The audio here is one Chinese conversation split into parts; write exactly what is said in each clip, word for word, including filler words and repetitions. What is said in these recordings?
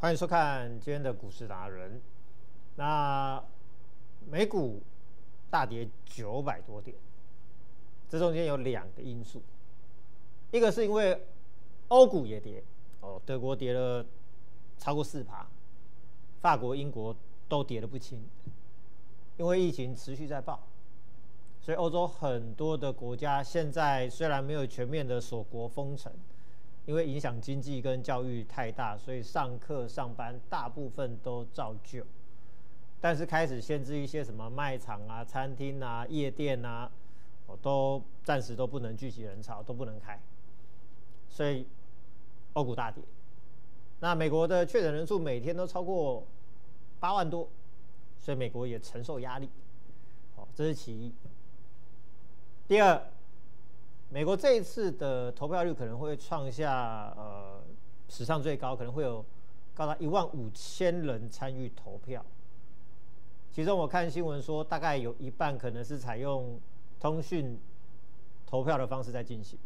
欢迎收看今天的股市达人。那美股大跌九百多点，这中间有两个因素，一个是因为欧股也跌，哦，德国跌了超过四趴，法国、英国都跌得不轻，因为疫情持续在爆，所以欧洲很多的国家现在虽然没有全面的锁国封城。因为影响经济跟教育太大，所以上课上班大部分都照旧，但是开始限制一些什么卖场啊、餐厅啊、夜店啊，都暂时都不能聚集人潮，都不能开，所以欧股大跌。那美国的确诊人数每天都超过八万多，所以美国也承受压力，哦，这是其一。第二。美国这一次的投票率可能会创下呃史上最高，可能会有高达一万五千人参与投票。其中我看新闻说，大概有一半可能是采用通讯投票的方式在进行。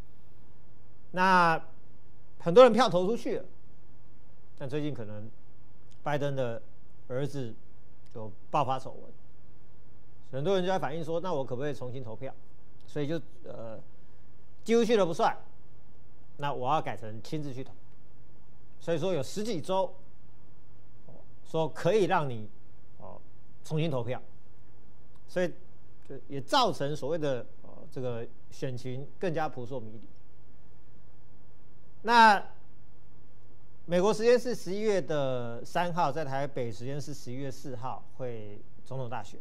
那很多人票投出去了，但最近可能拜登的儿子有爆发丑闻，很多人就在反映说，那我可不可以重新投票？所以就呃。寄出去了不算，那我要改成亲自去投，所以说有十几州，说可以让你哦重新投票，所以就也造成所谓的哦这个选情更加扑朔迷离。那美国时间是十一月的三号，在台北时间是十一月四号会总统大选，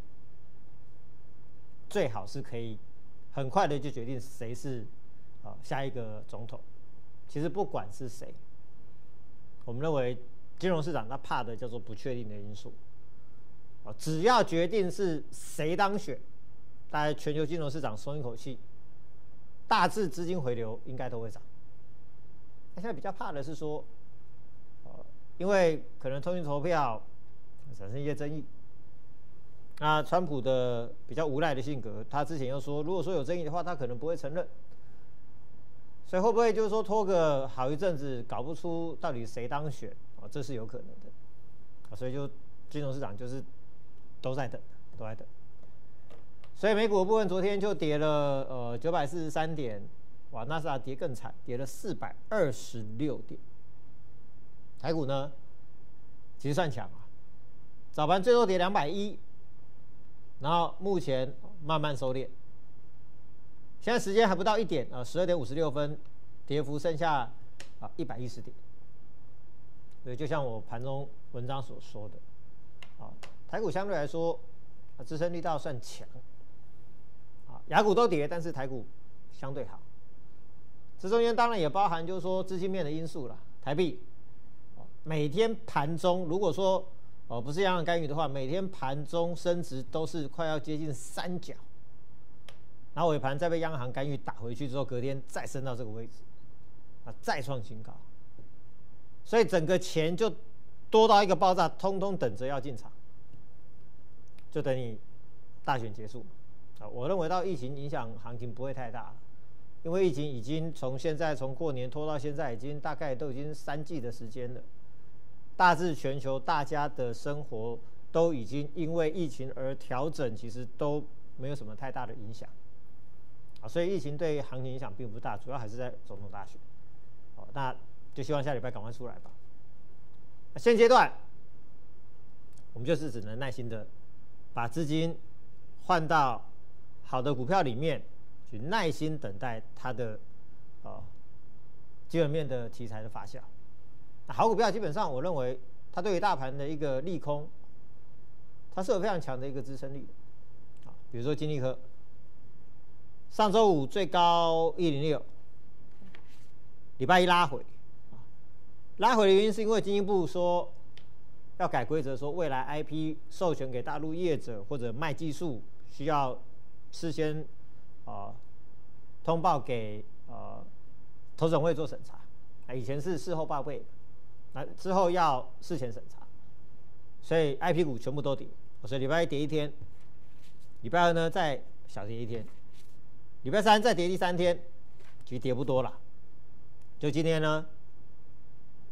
最好是可以很快的就决定谁是。啊，下一个总统，其实不管是谁，我们认为金融市场它怕的叫做不确定的因素。啊，只要决定是谁当选，大概全球金融市场松一口气，大致资金回流应该都会涨。那现在比较怕的是说，呃，因为可能通讯投票产生一些争议。那川普的比较无赖的性格，他之前又说，如果说有争议的话，他可能不会承认。所以会不会就是说拖个好一阵子，搞不出到底谁当选啊？这是有可能的，啊，所以就金融市场就是都在等，都在等。所以美股的部分昨天就跌了呃九百四十三点，哇，纳斯达克跌更惨，跌了四百二十六点。台股呢，其实算强啊，早盘最多跌两百一，然后目前慢慢收敛。现在时间还不到一点啊，十二点五十六分，跌幅剩下啊一百一十点。所以就像我盘中文章所说的，啊，台股相对来说，啊，支撑力道算强，啊，亚股都跌，但是台股相对好。这中间当然也包含就是说资金面的因素啦，台币，每天盘中如果说哦不是央行干预的话，每天盘中升值都是快要接近三角。然后尾盘再被央行干预打回去之后，隔天再升到这个位置，啊，再创新高，所以整个钱就多到一个爆炸，通通等着要进场，就等你大选结束啊。我认为到疫情影响行情不会太大，因为疫情已经从现在从过年拖到现在，已经大概都已经三季的时间了，大致全球大家的生活都已经因为疫情而调整，其实都没有什么太大的影响。啊，所以疫情对行情影响并不大，主要还是在总统大选。好，那就希望下礼拜赶快出来吧。那现阶段，我们就是只能耐心的把资金换到好的股票里面，去耐心等待它的呃基本面的题材的发酵。那好股票基本上，我认为它对于大盘的一个利空，它是有非常强的一个支撑力的。啊，比如说金利科。上周五最高一零六，礼拜一拉回，拉回的原因是因为经济部说要改规则，说未来 I P 授权给大陆业者或者卖技术需要事先啊、呃、通报给呃投审会做审查，啊以前是事后报备，那之后要事前审查，所以 I P 股全部都跌，所以礼拜一跌一天，礼拜二呢再小跌一天。礼拜三再跌第三天，其实跌不多了。就今天呢，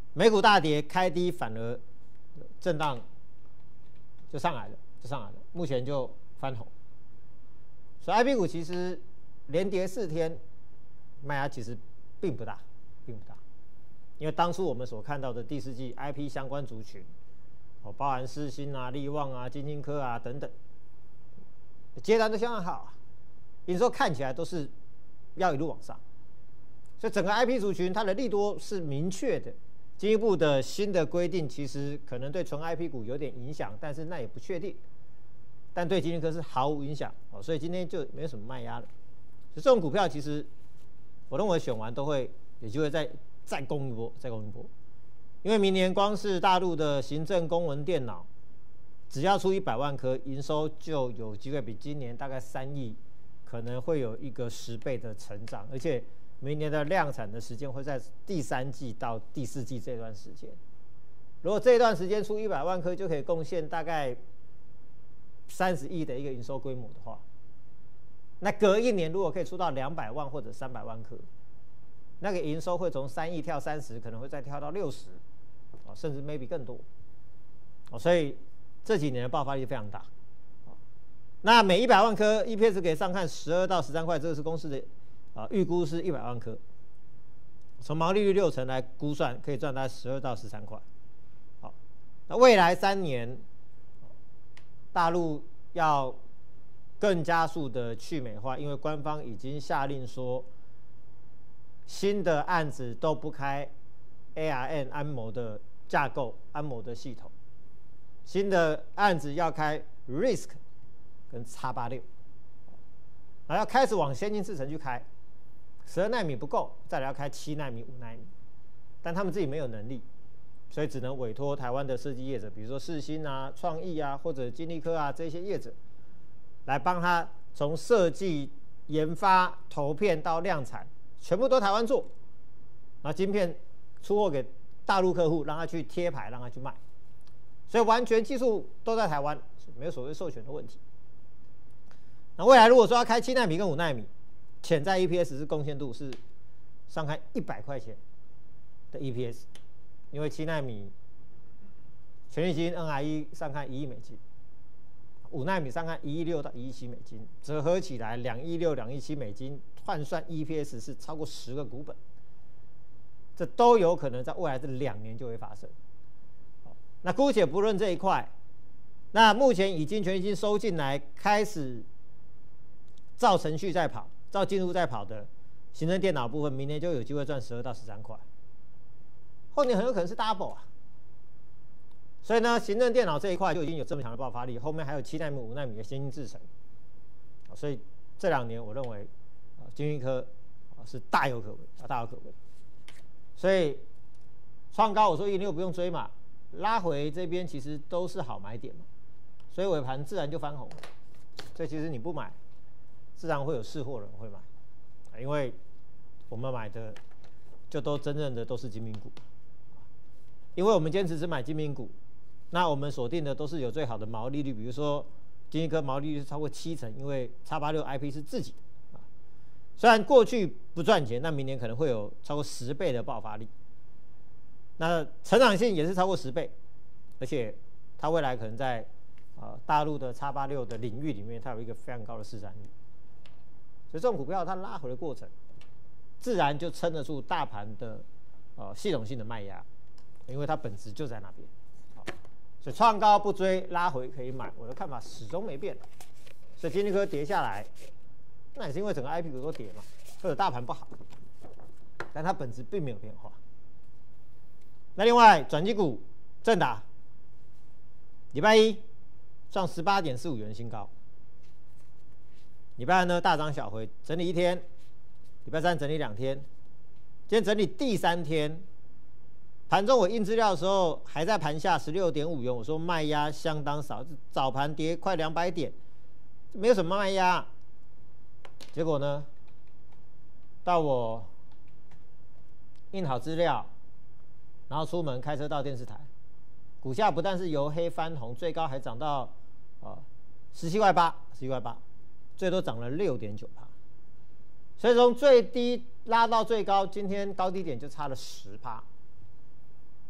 美股大跌，开低反而震荡就上来了，就上来了，目前就翻红。所以 I P 股其实连跌四天，卖压其实并不大，并不大，因为当初我们所看到的第四季 I P 相关族群，哦，包含世芯啊、力旺啊、晶晶科啊等等，接单都相当好啊，营收看起来都是要一路往上。所以整个 I P 族群它的利多是明确的，进一步的新的规定其实可能对纯 I P 股有点影响，但是那也不确定。但对晶晶科是毫无影响哦，所以今天就没有什么卖压了。所以这种股票其实我认为选完都会有机会再再攻一波，再攻一波。因为明年光是大陆的行政公文电脑，只要出一百万颗，营收就有机会比今年大概三亿，可能会有一个十倍的成长，而且明年的量产的时间会在第三季到第四季这段时间。如果这一段时间出一百万颗，就可以贡献大概三十亿的一个营收规模的话，那隔一年如果可以出到两百万或者三百万颗，那个营收会从三亿跳三十，可能会再跳到六十，哦，甚至 maybe 更多，哦，所以这几年的爆发力非常大。那每一百万颗 E P S 可以上看十二到十三块，这个是公司的啊预估是一百万颗，从毛利率六成来估算，可以赚大概十二到十三块。好，那未来三年，大陆要更加速的去美化，因为官方已经下令说，新的案子都不开 A R M 安谋的架构、安谋的系统，新的案子要开 R I S C 跟 X 八六，然后要开始往先进制程去开，十二奈米不够，再来要开七奈米、五奈米，但他们自己没有能力，所以只能委托台湾的设计业者，比如说世芯啊、创意啊或者金立科啊这些业者，来帮他从设计、研发、投片到量产，全部都台湾做，然后晶片出货给大陆客户，让他去贴牌，让他去卖，所以完全技术都在台湾，没有所谓授权的问题。那未来如果说要开七奈米跟五奈米，潜在 E P S 是贡献度是上看一百块钱的 E P S， 因为七奈米权利金 N I E 上看一亿美金，五奈米上看一亿六到一亿七美金，折合起来两亿六、两亿七美金，换算 E P S 是超过十个股本，这都有可能在未来这两年就会发生。那姑且不论这一块，那目前已经权利金收进来，开始照程序在跑、照进度在跑的行政电脑部分，明年就有机会赚十二到十三块，后年很有可能是 double 啊。所以呢，行政电脑这一块就已经有这么强的爆发力，后面还有七奈米、五奈米的先进制程，所以这两年我认为啊，晶圆科啊是大有可为啊，大有可为。所以创高我说一六不用追嘛，拉回这边其实都是好买点嘛，所以尾盘自然就翻红。所以其实你不买，自然会有识货人会买，因为我们买的就都真正的都是精品股，因为我们坚持只买精品股，那我们锁定的都是有最好的毛利率，比如说晶圆科毛利率是超过七成，因为 X 八六 I P 是自己的啊，虽然过去不赚钱，但明年可能会有超过十倍的爆发力，那成长性也是超过十倍，而且它未来可能在啊大陆的 X 八六 的领域里面，它有一个非常高的市占率。所以这种股票它拉回的过程，自然就撑得住大盘的呃系统性的卖压，因为它本质就在那边。所以创高不追，拉回可以买，我的看法始终没变。所以晶圆科跌下来，那也是因为整个 I P 股都跌嘛，或者大盘不好，但它本质并没有变化。那另外转机股正达，礼拜一创十八点四五元新高。礼拜二呢大涨小回，整理一天；礼拜三整理两天，今天整理第三天。盘中我印资料的时候还在盘下十六点五元，我说卖压相当少，早盘跌快两百点，没有什么卖压。结果呢，到我印好资料，然后出门开车到电视台，股价不但是由黑翻红，最高还涨到啊十七块八，十七块八。最多涨了 六点九趴， 所以从最低拉到最高，今天高低点就差了 百分之十。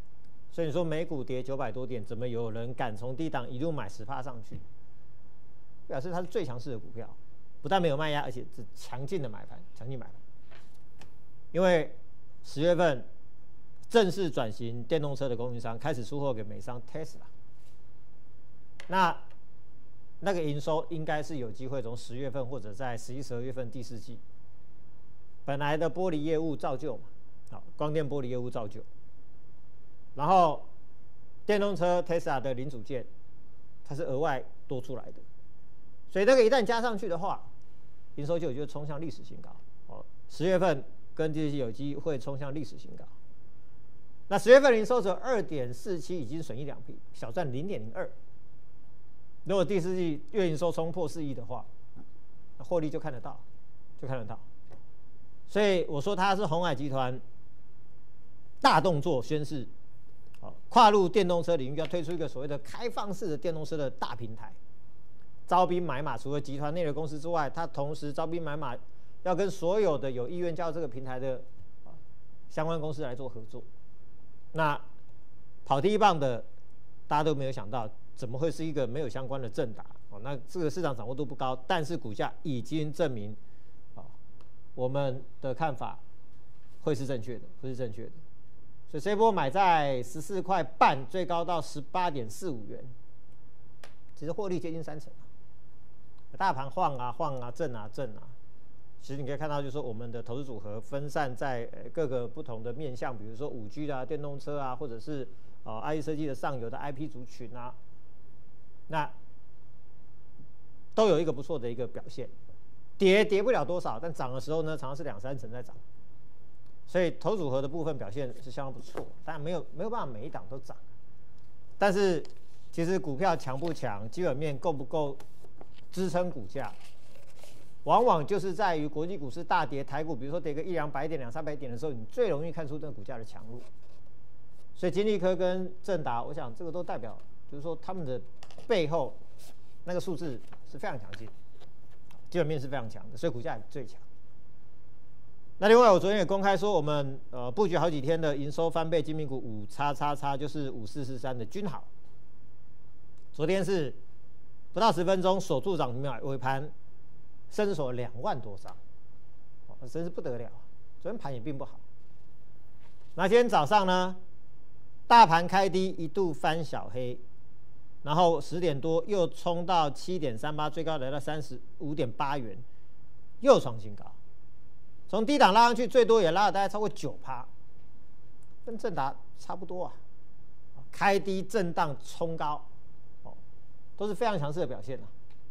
所以你说美股跌九百多点，怎么有人敢从低档一路买 百分之十 上去？表示它是最强势的股票，不但没有卖压，而且是强劲的买盘，强劲买盘。因为十月份正式转型电动车的供应商开始出货给美商 Tesla， 那那个营收应该是有机会从十月份或者在十一、十二月份第四季，本来的玻璃业务照旧嘛，好，光电玻璃业务照旧。然后，电动车 Tesla 的零组件，它是额外多出来的，所以那个一旦加上去的话，营收就有机会冲向历史新高。哦，十月份跟第四季有机会冲向历史新高。那十月份营收只有 二点四七， 已经损益两平，小赚 零点零二。如果第四季月营收冲破四亿的话，获利就看得到，就看得到。所以我说它是鸿海集团大动作宣示。跨入电动车领域，要推出一个所谓的开放式的电动车的大平台，招兵买马。除了集团内的公司之外，它同时招兵买马，要跟所有的有意愿加入这个平台的相关公司来做合作。那跑第一棒的，大家都没有想到，怎么会是一个没有相关的正达？哦，那这个市场掌握度不高，但是股价已经证明，啊，我们的看法会是正确的，会是正确的。所以这一波买在十四块半，最高到十八点四五元，其实获利接近三成。大盘晃啊晃啊震啊震啊，其实你可以看到，就是说我们的投资组合分散在各个不同的面向，比如说五 G 啊、电动车啊，或者是呃 I E 设计的上游的 I P 族群啊，那都有一个不错的一个表现。跌跌不了多少，但涨的时候呢，常常是两三成在涨。所以投组合的部分表现是相当不错，但没有没有办法每一档都涨。但是其实股票强不强，基本面够不够支撑股价，往往就是在于国际股市大跌，台股比如说跌个一两百点、两三百点的时候，你最容易看出这个股价的强弱。所以金利科跟正达，我想这个都代表，就是说他们的背后那个数字是非常强劲，基本面是非常强的，所以股价也最强。那另外，我昨天也公开说，我们呃布局好几天的营收翻倍精品股五叉叉叉，就是五四四三的君豪，昨天是不到十分钟守住涨停板，尾盘升锁两万多张，哦，真是不得了。昨天盘也并不好。那今天早上呢，大盘开低一度翻小黑，然后十点多又冲到七点三八，最高来到三十五点八元，又创新高。从低档拉上去，最多也拉了大概超过九趴，跟正达差不多啊。开低震荡冲高，哦，都是非常强势的表现啊。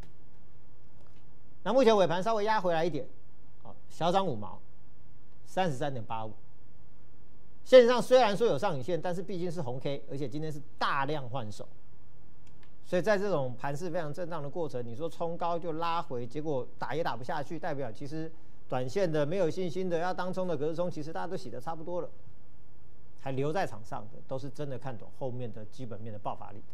那目前尾盘稍微压回来一点，哦，小涨五毛，三十三点八五。线上虽然说有上影线，但是毕竟是红 K， 而且今天是大量换手，所以在这种盘势非常震荡的过程，你说冲高就拉回，结果打也打不下去，代表其实。短线的没有信心的要当冲的隔日冲，其实大家都洗得差不多了，还留在场上的都是真的看懂后面的基本面的爆发力的。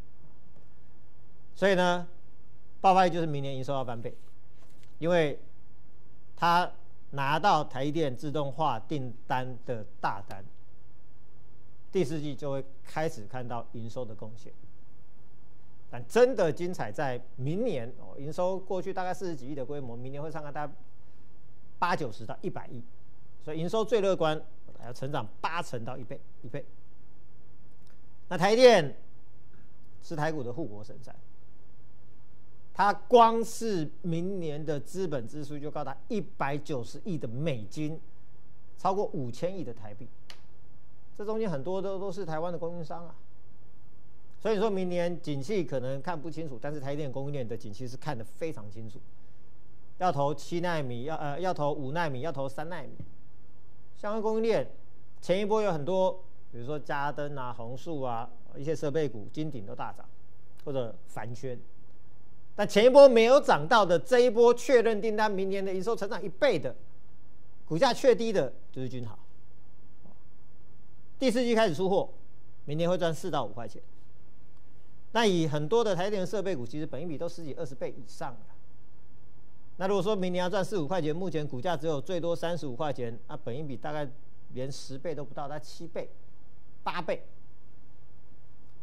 所以呢，爆发力就是明年营收要翻倍，因为他拿到台积电自动化订单的大单，第四季就会开始看到营收的贡献。但真的精彩在明年哦，营收过去大概四十几亿的规模，明年会上看大概八九十到一百亿，所以营收最乐观，要成长八成到一倍一倍。那台电是台股的护国神山，它光是明年的资本支出就高达一百九十亿的美金，超过五千亿的台币，这中间很多都都是台湾的供应商啊。所以说明年景气可能看不清楚，但是台电供应链的景气是看得非常清楚。要投七奈米，要呃要投五奈米，要投三奈米，相关供应链前一波有很多，比如说嘉登啊、宏树啊，一些设备股、金鼎都大涨，或者凡轩。但前一波没有涨到的，这一波确认订单，明年的营收成长一倍的，股价确低的就是君豪。第四季开始出货，明年会赚四到五块钱。那以很多的台电设备股，其实本益比都十几、二十倍以上了。那如果说明年要赚四五块钱，目前股价只有最多三十五块钱，那本益比大概连十倍都不到，大概七倍、八倍，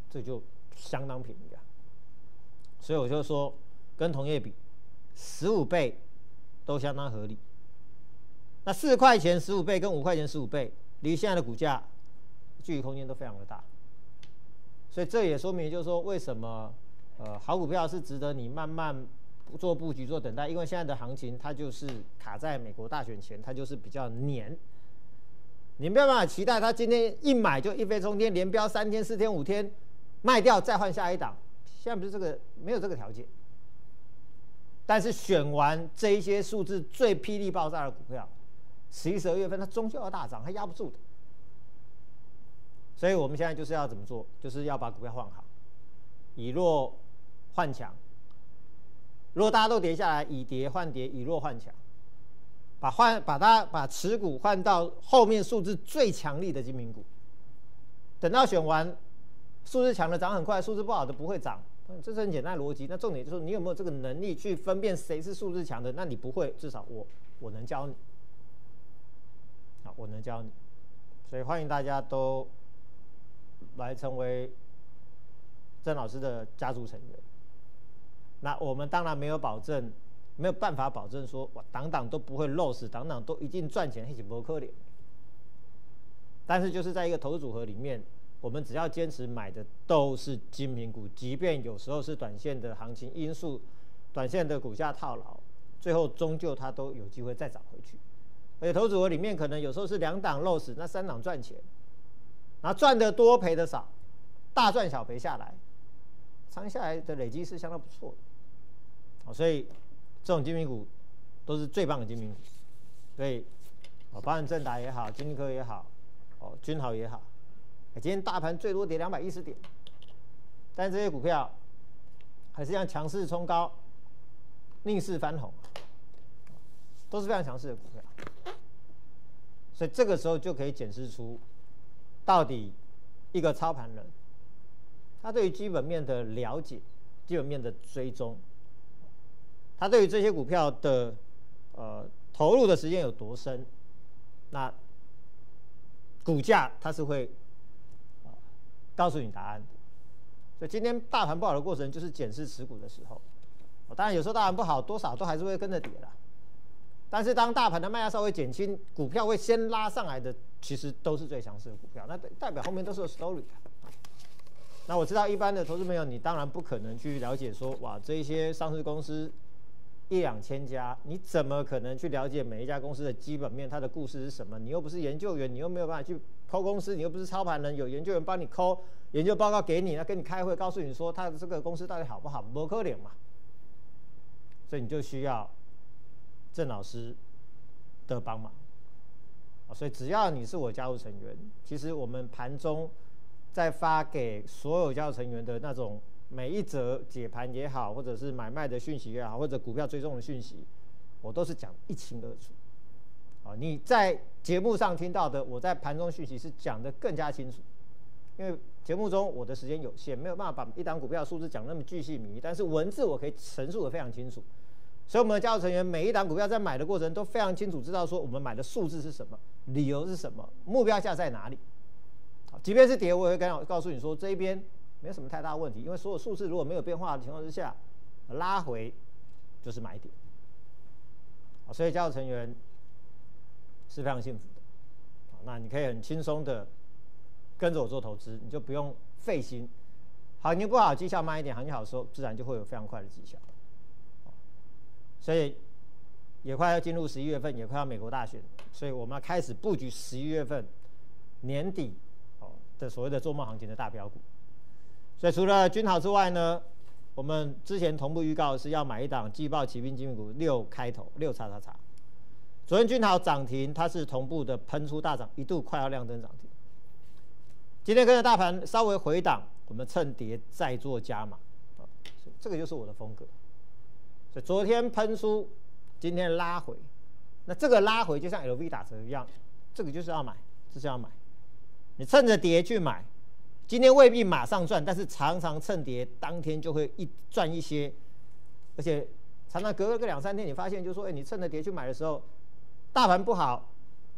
这就相当便宜啊。所以我就说，跟同业比，十五倍都相当合理。那四块钱十五倍跟五块钱十五倍，离现在的股价距离空间都非常的大。所以这也说明，就是说为什么呃好股票是值得你慢慢做布局、做等待，因为现在的行情它就是卡在美国大选前，它就是比较黏。你没有办法期待它今天一买就一飞冲天，连飙三天、四天、五天，卖掉再换下一档。现在不是这个，没有这个条件。但是选完这一些数字最霹雳爆炸的股票，十一、十二月份它终究要大涨，它压不住的。所以我们现在就是要怎么做？就是要把股票换好，以弱换强。如果大家都跌下来，以跌换跌，以弱换强，把换把它把持股换到后面数字最强力的精品股。等到选完，数字强的涨很快，数字不好的不会涨，这是很简单的逻辑。那重点就是你有没有这个能力去分辨谁是数字强的？那你不会，至少我我能教你。好，我能教你。所以欢迎大家都来成为郑老师的家族成员。那我们当然没有保证，没有办法保证说哇，档档都不会漏死，档档都一定赚钱，那是不可能。但是就是在一个投资组合里面，我们只要坚持买的都是精品股，即便有时候是短线的行情因素，短线的股价套牢，最后终究它都有机会再涨回去。而且投资组合里面可能有时候是两档漏死，那三档赚钱，然后赚得多赔得少，大赚小赔下来，长下来的累积是相当不错的。所以这种精品股都是最棒的精品股。所以哦，包含正达也好，金科也好，哦，君豪也好，今天大盘最多跌两百一十点，但这些股票还是一样强势冲高，逆势翻红，都是非常强势的股票。所以这个时候就可以检视出，到底一个操盘人，他对于基本面的了解、基本面的追踪，他对于这些股票的呃投入的时间有多深，那股价它是会、呃、告诉你答案的。所以今天大盘不好的过程，就是检视持股的时候。哦、当然有时候大盘不好，多少都还是会跟着跌啦。但是当大盘的卖压稍微减轻，股票会先拉上来的，其实都是最强势的股票，那代表后面都是有 story 的。那我知道一般的投资朋友，你当然不可能去了解说，哇，这一些上市公司一两千家，你怎么可能去了解每一家公司的基本面，它的故事是什么？你又不是研究员，你又没有办法去抠公司，你又不是操盘人，有研究员帮你抠研究报告给你，那跟你开会告诉你说，它的这个公司到底好不好，不可能嘛。所以你就需要郑老师的帮忙。所以只要你是我家族成员，其实我们盘中在发给所有家族成员的那种每一则解盘也好，或者是买卖的讯息也好，或者股票追踪的讯息，我都是讲一清二楚。啊，你在节目上听到的，我在盘中讯息是讲得更加清楚。因为节目中我的时间有限，没有办法把一档股票的数字讲那么巨细靡遗，但是文字我可以陈述得非常清楚。所以我们的家族成员每一档股票在买的过程都非常清楚，知道说我们买的数字是什么，理由是什么，目标价在哪里。即便是跌，我也会告诉你说这一边没有什么太大的问题，因为所有数字如果没有变化的情况之下，拉回就是买点。所以家族成员是非常幸福的。那你可以很轻松的跟着我做投资，你就不用费心。行情不好，绩效慢一点；行情好的时候，自然就会有非常快的绩效。所以也快要进入十一月份，也快要美国大选，所以我们要开始布局十一月份年底的所谓的做梦行情的大标股。所以除了君豪之外呢，我们之前同步预告是要买一档季报奇兵精品股六开头六叉叉叉。昨天君豪涨停，它是同步的喷出大涨，一度快要亮灯涨停。今天跟着大盘稍微回档，我们趁跌再做加码，这个就是我的风格。所以昨天喷出，今天拉回，那这个拉回就像 L V 打折一样，这个就是要买，就是要买。你趁着跌去买，今天未必马上赚，但是常常趁跌当天就会一赚一些，而且常常隔个两三天，你发现就是说，哎，你趁着跌去买的时候，大盘不好，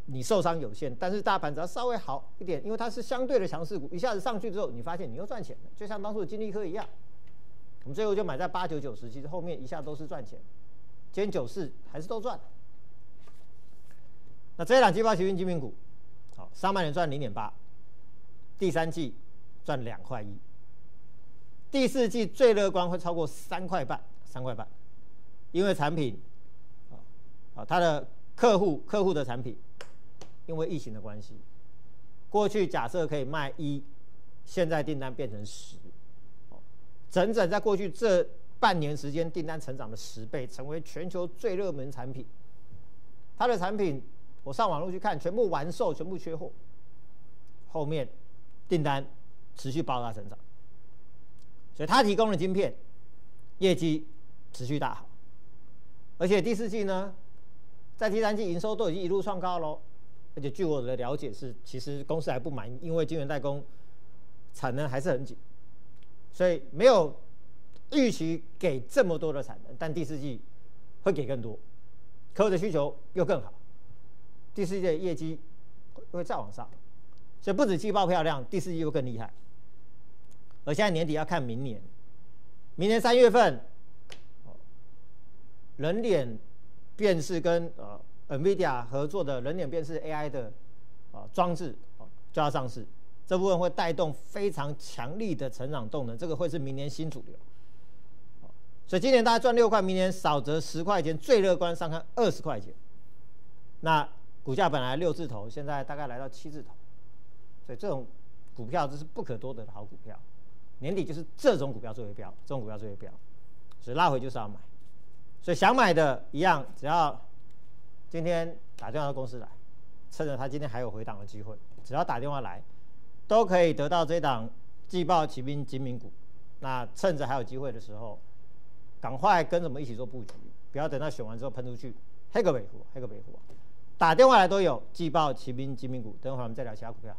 你受伤有限，但是大盘只要稍微好一点，因为它是相对的强势股，一下子上去之后，你发现你又赚钱了，就像当初的金利科一样，我们最后就买在八九九十，其实后面一下都是赚钱，今天九四还是都赚。那这一档季报齐兵精品股，好，上半年赚零点八，第三季赚两块一，第四季最乐观会超过三块半，三块半，因为产品，啊，啊，它的客户客户的产品。因为疫情的关系，过去假设可以卖一，现在订单变成十，整整在过去这半年时间，订单成长了十倍，成为全球最热门产品。它的产品，我上网络去看，全部完售，全部缺货。后面订单持续爆炸成长，所以它提供的晶片业绩持续大好，而且第四季呢，在第三季营收都已经一路创高喽。而且据我的了解是，其实公司还不满意，因为晶圆代工产能还是很紧，所以没有预期给这么多的产能，但第四季会给更多，客户的需求又更好，第四季的业绩会再往上，所以不止季报漂亮，第四季又更厉害。而现在年底要看明年，明年三月份，人脸辨识跟呃。NVIDIA 合作的人脸辨识 A I 的啊装置啊就要上市，这部分会带动非常强力的成长动能，这个会是明年新主流。所以今年大概赚六块，明年少则十块钱，最乐观上看二十块钱。那股价本来六字头，现在大概来到七字头，所以这种股票这是不可多得的好股票。年底就是这种股票最为标，这种股票最为标，所以拉回就是要买。所以想买的一样，只要今天打电话到公司来，趁着他今天还有回档的机会，只要打电话来，都可以得到这档季报骑兵精明股。那趁着还有机会的时候，赶快跟着我们一起做布局，不要等到选完之后喷出去，黑个北湖，黑个北湖。打电话来都有季报骑兵精明股，等会儿我们再聊其他股票。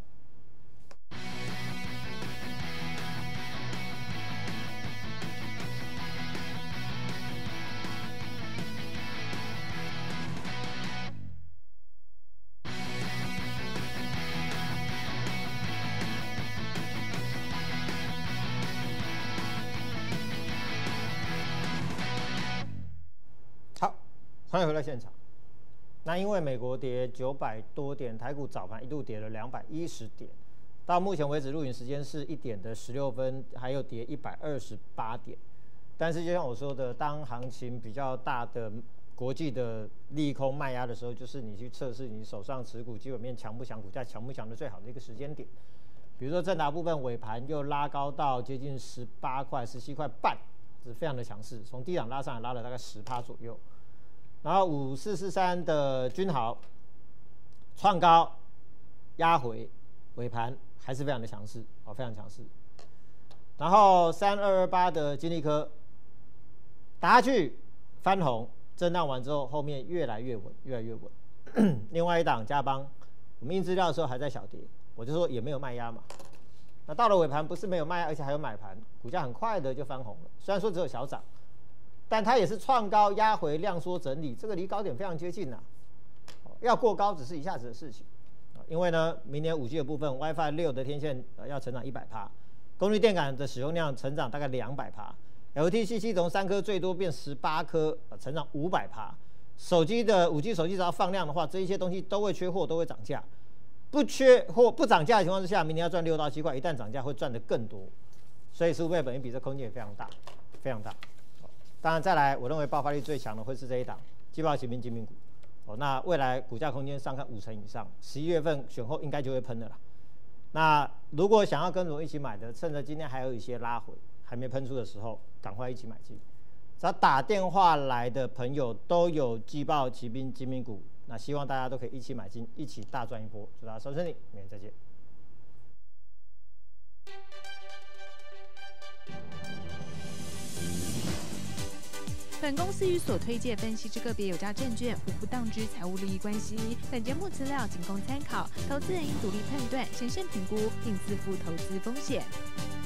欢迎回到现场。那因为美国跌九百多点，台股早盘一度跌了两百一十点，到目前为止录影时间是一点的十六分，还有跌一百二十八点。但是就像我说的，当行情比较大的国际的利空卖压的时候，就是你去测试你手上持股基本面强不强，股价强不强的最好的一个时间点。比如说正达部分尾盘又拉高到接近十八块、十七块半，这是非常的强势，从低档拉上来拉了大概十趴左右。然后五四四三的君豪创高压回，尾盘还是非常的强势，哦，非常强势。然后三二二八的金利科打下去翻红，震荡完之后，后面越来越稳，越来越稳。另外一档嘉邦，我们印资料的时候还在小跌，我就说也没有卖压嘛。那到了尾盘不是没有卖压，而且还有买盘，股价很快的就翻红了。虽然说只有小涨，但它也是创高压回量缩整理，这个离高点非常接近呐、啊。要过高只是一下子的事情，因为呢，明年五 G 的部分 ，WiFi 六的天线要成长一百趴，功率电感的使用量成长大概两百趴 ，L T C 系从三颗最多变十八颗，成长五百趴。手机的五 G 手机只要放量的话，这一些东西都会缺货，都会涨价。不缺货不涨价的情况之下，明年要赚六到七块，一旦涨价会赚得更多。所以十五倍本益比这空间也非常大，非常大。当然，再来，我认为爆发力最强的会是这一档季报骑兵精明股。哦，那未来股价空间上看五成以上，十一月份选后应该就会喷的啦。那如果想要跟我一起买的，趁着今天还有一些拉回还没喷出的时候，赶快一起买进。只要打电话来的朋友都有季报骑兵精明股，那希望大家都可以一起买进，一起大赚一波。祝大家收顺利，明天再见。 本公司与所推介分析之个别有价证券无不当之财务利益关系。本节目资料仅供参考，投资人应独立判断、审慎评估，并自负投资风险。